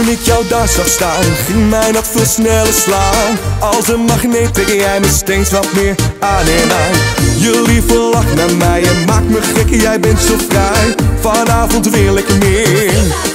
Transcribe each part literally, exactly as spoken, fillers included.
ik jou daar zag staan, ging mij nog veel sneller slaan. Als een magneet trek jij me steeds wat meer aan en aan. Je lieve lach naar mij en maakt me gek, jij bent zo vrij. Vanavond wil ik meer.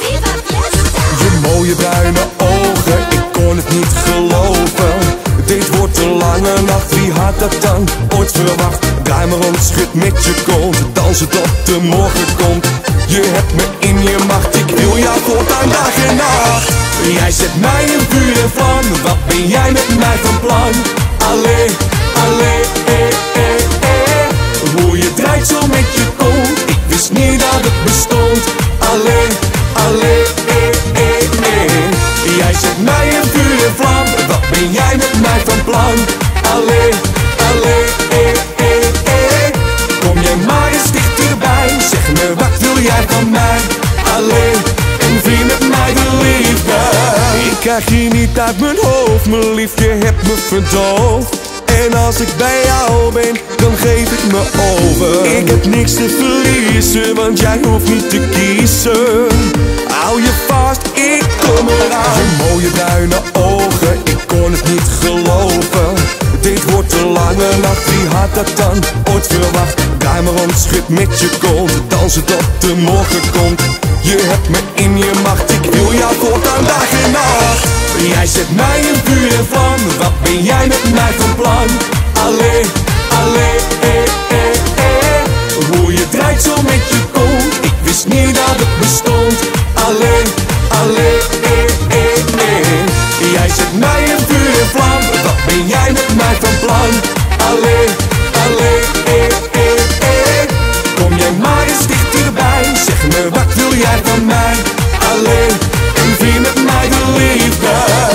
Je mooie bruine ogen, ik kon het niet geloven. Dit wordt een lange nacht, wie had dat dan ooit verwacht? Draai maar rond, schud met je kont, dansen tot de morgen komt. Je hebt me in je macht, ik wil jou voortaan dag en nacht. Jij zet mij in vuur en vlam, wat ben jij met mij van plan? Allee, allee, eh, eh, eh. Hoe je draait zo met je kont, ik wist niet dat het bestond. Allee, allee, eh, eh, eh. Jij zet mij in vuur en vlam, wat ben jij met mij van plan? Allee, allee, eh, eh, eh. Kom jij maar eens dichterbij, zeg me wat wil jij van mij? Allee, en vier met mij de liefde. Ik krijg je niet uit mijn hoofd, mijn lief, je hebt me verdoofd. En als ik bij jou ben, dan geef ik me over. Ik heb niks te verliezen, want jij hoeft niet te kiezen. Hou je vast, ik kom eraan. Je mooie bruine ogen, ik kon het niet geloven. Dit wordt een lange nacht, wie had dat dan ooit verwacht? Draai maar rond, schud met je kont, dansen tot de morgen komt. Je hebt me in je macht, ik wil jou voortaan dag en nacht. Jij zet mij in vuur en vlam, wat ben jij met mij van plan? Allee, allee, eh, eh, eh. Hoe je draait zo met je kont, ik wist niet dat het bestond. Allee, allee, eh, eh, eh. Jij zet mij in vuur en vlam, wat ben jij met mij van plan? Allee, allee, eh, eh, eh. Kom jij maar eens dichterbij, zeg me wat wil jij van mij? Allee, en vier met mij de liefde.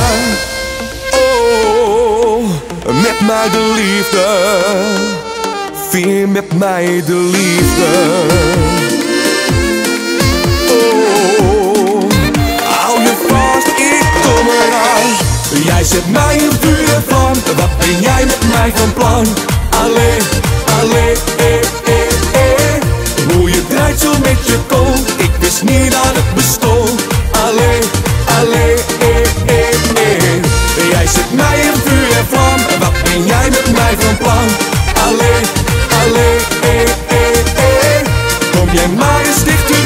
Oh, met mij de liefde. Vier met mij de liefde. Oh, hou je vast, ik kom eraan. Jij zet mij in vuur en vlam, wat ben jij met mij van plan? Allee, allee, eh, eh, eh. Hoe je draait zo met je kont, ik wist niet dat het bestond. Allee, allee, eh, eh, eh. Jij zet mij in vuur en vlam, wat ben jij met mij van plan? Allee, allee, eh, eh, eh. Kom jij maar eens dichter